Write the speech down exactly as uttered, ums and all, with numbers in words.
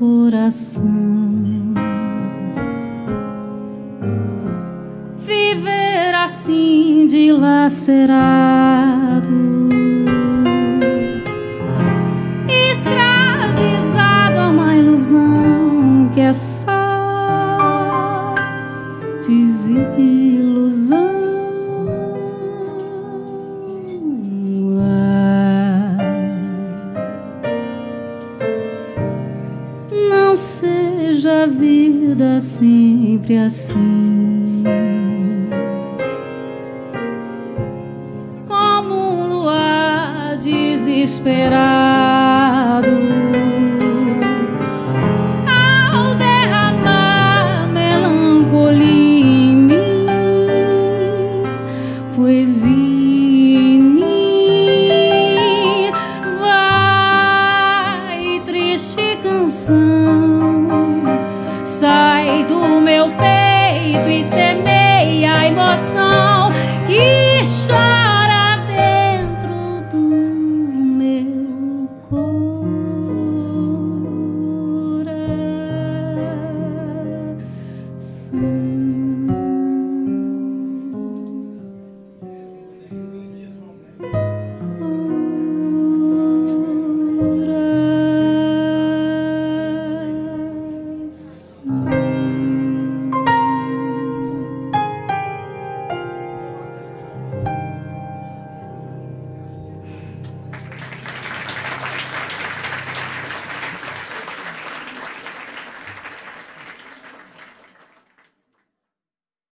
coração. Viver assim dilacerado, escravizado a uma ilusão que é só desilusão. Não seja a vida sempre assim, como um luar desesperado ao derramar melancolia em mim, poesia em mim. Vai, triste canção, sai do meu peito e semeia a emoção.